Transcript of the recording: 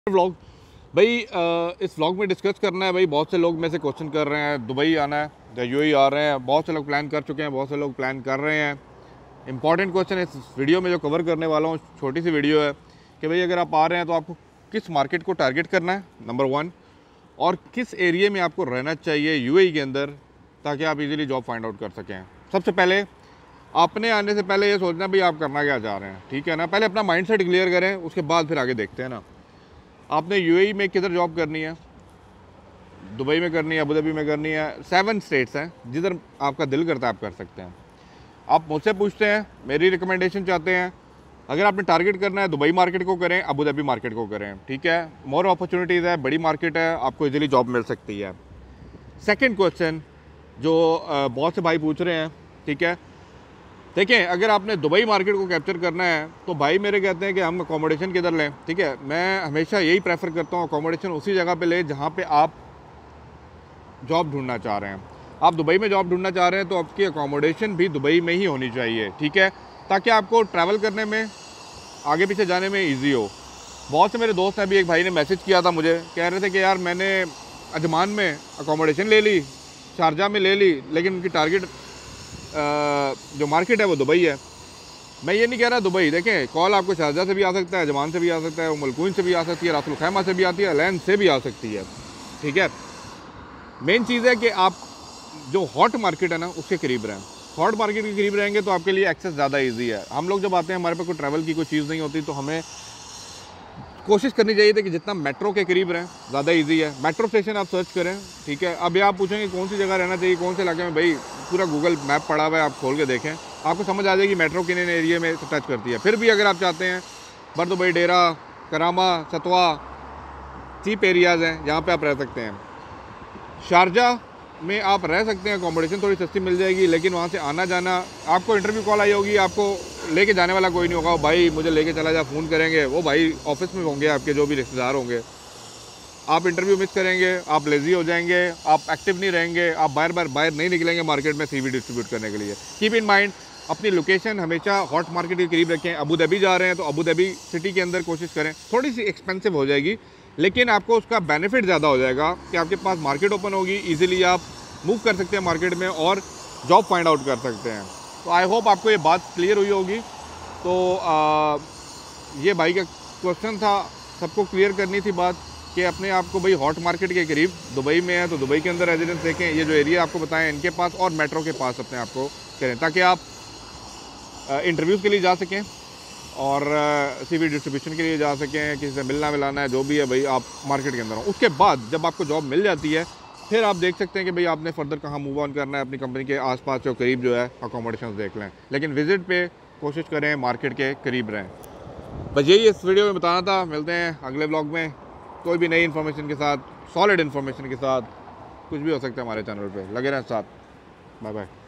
Vlog भाई इस vlog में डिस्कस करना है भाई। बहुत से लोग में से क्वेश्चन कर रहे हैं दुबई आना है या यूएई आ रहे हैं। बहुत से लोग प्लान कर चुके हैं, बहुत से लोग प्लान कर रहे हैं। इंपॉर्टेंट क्वेश्चन इस वीडियो में जो कवर करने वाला हूँ, छोटी सी वीडियो है कि भाई अगर आप आ रहे हैं तो आपको किस मार्केट को टारगेट करना है नंबर 1, और किस एरिया में आपको रहना चाहिए यूएई के अंदर ताकि आप इजीली जॉब फाइंड आउट कर सकें। सबसे पहले आपने आने से पहले ये सोचना भाई आप करना क्या चाह रहे हैं, ठीक है ना। पहले अपना माइंडसेट क्लियर करें, उसके बाद फिर आगे देखते हैं ना। आपने यूएई में किधर जॉब करनी है, दुबई में करनी है, अबू धाबी में करनी है। 7 स्टेट्स हैं, जिधर आपका दिल करता है आप कर सकते हैं। आप मुझसे पूछते हैं, मेरी रिकमेंडेशन चाहते हैं, अगर आपने टारगेट करना है दुबई मार्केट को करें, अबू धाबी मार्केट को करें, ठीक है। मोर अपॉर्चुनिटीज़ है, बड़ी मार्केट है, आपको इजीली जॉब मिल सकती है। सेकंड क्वेश्चन जो बहुत से भाई पूछ रहे हैं, ठीक है, देखिए अगर आपने दुबई मार्केट को कैप्चर करना है तो भाई मेरे कहते हैं कि हम अकोमोडेशन किधर लें, ठीक है। मैं हमेशा यही प्रेफर करता हूँ अकोमोडेशन उसी जगह पे ले जहाँ पे आप जॉब ढूंढना चाह रहे हैं। आप दुबई में जॉब ढूंढना चाह रहे हैं तो आपकी अकोमोडेशन भी दुबई में ही होनी चाहिए, ठीक है, ताकि आपको ट्रैवल करने में, आगे पीछे जाने में ईजी हो। बहुत से मेरे दोस्त हैं, अभी एक भाई ने मैसेज किया था मुझे, कह रहे थे कि यार मैंने अजमान में अकोमोडेशन ले ली, शारजा में ले ली, लेकिन उनकी टारगेट जो मार्केट है वो दुबई है। मैं ये नहीं कह रहा दुबई, देखें कॉल आपको शारजा से भी आ सकता है, अजमान से भी आ सकता है, उम्मुल कुइन से भी आ सकती है, रासुल खैमा से भी आती है, अलैन से भी आ सकती है, ठीक है। मेन चीज़ है कि आप जो हॉट मार्केट है ना उसके करीब रहें। हॉट मार्केट के करीब रहेंगे तो आपके लिए एक्सेस ज़्यादा ईजी है। हम लोग जब आते हैं, हमारे पास कोई ट्रैवल की कोई चीज़ नहीं होती, तो हमें कोशिश करनी चाहिए थी कि जितना मेट्रो के करीब रहें ज़्यादा इजी है। मेट्रो स्टेशन आप सर्च करें, ठीक है। अब ये आप पूछेंगे कौन सी जगह रहना चाहिए, कौन से इलाके में, भाई पूरा गूगल मैप पड़ा हुआ है, आप खोल के देखें, आपको समझ आ जाएगी मेट्रो किन एरिया में टच करती है। फिर भी अगर आप चाहते हैं, बर दुबई, डेरा, करामा, सतवा चीप एरियाज़ हैं, यहाँ पर आप रह सकते हैं। शारजा में आप रह सकते हैं, अकोमोडेशन थोड़ी सस्ती मिल जाएगी, लेकिन वहाँ से आना जाना, आपको इंटरव्यू कॉल आई होगी, आपको लेके जाने वाला कोई नहीं होगा, भाई मुझे लेके चला जा, फ़ोन करेंगे, वो भाई ऑफिस में होंगे, आपके जो भी रिश्तेदार होंगे। आप इंटरव्यू मिस करेंगे, आप लेज़ी हो जाएंगे, आप एक्टिव नहीं रहेंगे, आप बाहर नहीं निकलेंगे मार्केट में सीवी डिस्ट्रीब्यूट करने के लिए। कीप इन माइंड, अपनी लोकेशन हमेशा हॉट मार्केट के करीब रखें। अबू धाबी जा रहे हैं तो अबू धाबी सिटी के अंदर कोशिश करें। थोड़ी सी एक्सपेंसिव हो जाएगी, लेकिन आपको उसका बेनिफिट ज़्यादा हो जाएगा कि आपके पास मार्केट ओपन होगी, ईजिली आप मूव कर सकते हैं मार्केट में और जॉब फाइंड आउट कर सकते हैं। तो आई होप आपको ये बात क्लियर हुई होगी। तो ये भाई का क्वेश्चन था, सबको क्लियर करनी थी बात कि अपने आप को भाई हॉट मार्केट के करीब, दुबई में है तो दुबई के अंदर रेजिडेंस देखें, ये जो एरिया आपको बताएं इनके पास, और मेट्रो के पास अपने आप को करें, ताकि आप इंटरव्यूज़ के लिए जा सकें और सीवी डिस्ट्रीब्यूशन के लिए जा सकें, किसी से मिलना मिलाना है जो भी है भाई, आप मार्केट के अंदर हो। उसके बाद जब आपको जॉब मिल जाती है, फिर आप देख सकते हैं कि भाई आपने फर्दर कहाँ मूव ऑन करना है, अपनी कंपनी के आसपास जो करीब जो है अकोमोडेशन देख लें, लेकिन विजिट पे कोशिश करें मार्केट के करीब रहें। बस यही इस वीडियो में बताना था। मिलते हैं अगले ब्लॉग में कोई भी नई इन्फॉर्मेशन के साथ, सॉलिड इन्फॉर्मेशन के साथ। कुछ भी हो सकता है हमारे चैनल पे, लगे रहें साथ। Bye bye.